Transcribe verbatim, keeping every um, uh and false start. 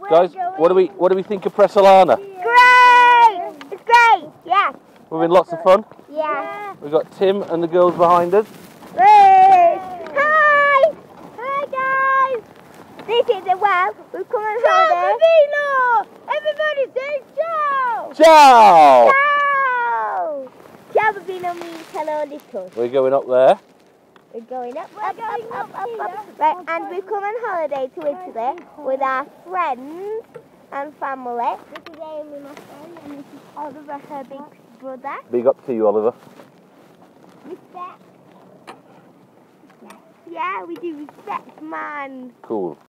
Guys, what do we what do we think of Presolana? Great! It's great! Yeah. We've been lots of fun. Yeah. We've got Tim and the girls behind us. Great! Hi! Hi guys! This is the well. We've come on holiday. Ciao Bambino! Everybody say ciao! Ciao! Ciao! Ciao Bambino means hello little. We're going up there. We're going up, up, up, up, up, up. Right, and we've come on holiday to Italy with our friends and family. This is Amy, my friend, and this is Oliver, her big brother. Big up to you, Oliver. Respect. Yeah, we do respect, man. Cool.